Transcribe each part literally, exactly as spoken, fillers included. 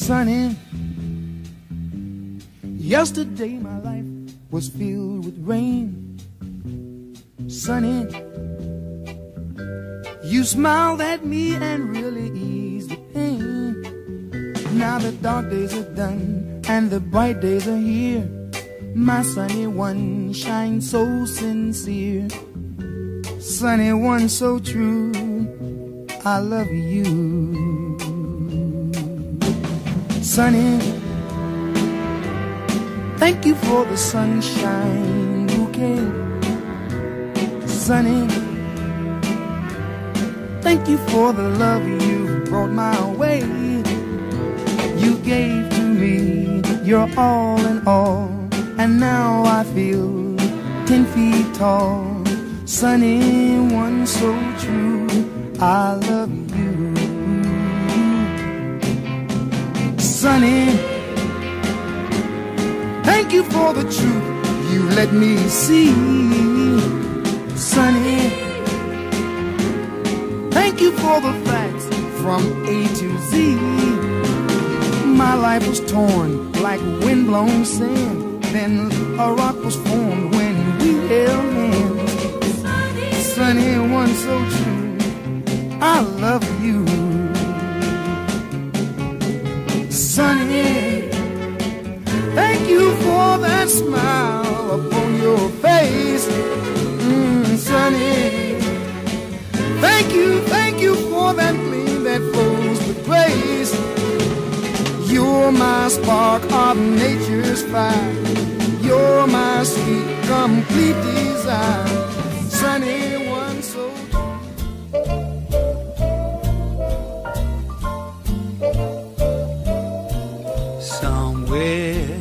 sunny. Yesterday my life was filled with rain. Sunny, you smiled at me and really eased the pain. Now the dark days are done and the bright days are here. My sunny one shines so sincere. Sunny one so true, I love you. Sunny, thank you for the sunshine bouquet. Sunny, thank you for the love you brought my way. You gave to me your all in all, and now I feel ten feet tall. Sunny one so true, I love you. Sunny, thank you for the truth you let me see. Sunny, thank you for the facts from A to Z. My life was torn like windblown sand, then a rock was formed when we held hands. Sunny one so true, I love you. Sunny, thank you for that smile upon your face. Mm, Sunny, thank you, thank you for that gleam that flows with grace. You're my spark of nature's fire. You're my sweet, complete desire. Sunny one so somewhere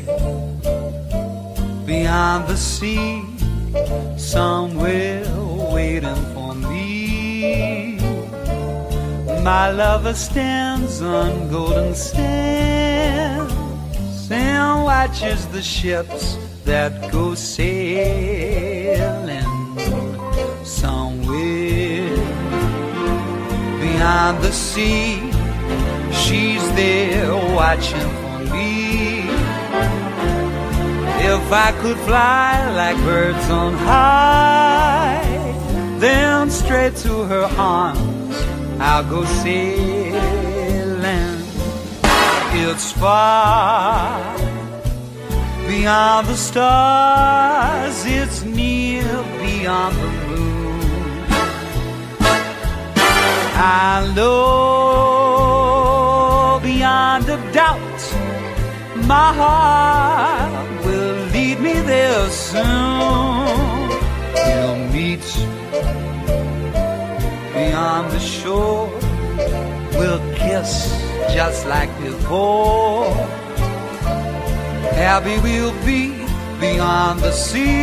beyond the sea, somewhere waiting for me, my lover stands on golden sands and watches the ships that go sailing. Somewhere beyond the sea, she's there watching for me. If I could fly like birds on high, then straight to her arms I'll go sailing. It's far beyond the stars, it's near beyond the moon. I know beyond a doubt my heart will lead me there soon. We'll meet beyond the shore, we'll kiss just like before. Happy we'll be beyond the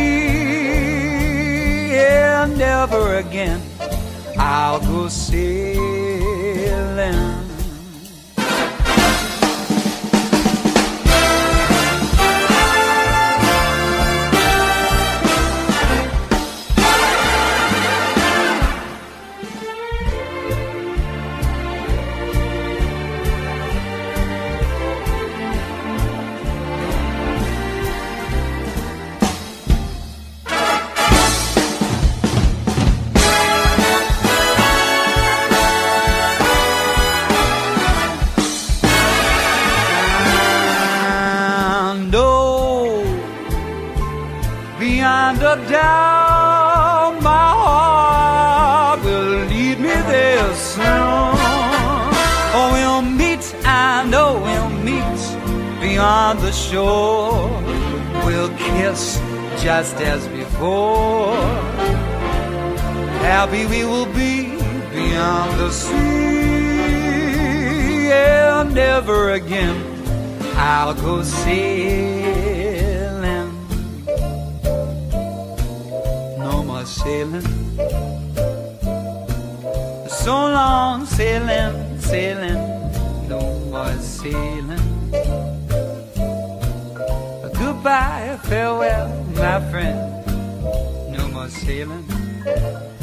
sea, and never again I'll go sailing. Down, my heart will lead me there soon. Oh, we'll meet, I know we'll meet beyond the shore. We'll kiss just as before. Happy we will be beyond the sea, and never again I'll go sailing. Sailing, so long sailing, sailing, no more sailing. Goodbye, farewell, my friend, no more sailing.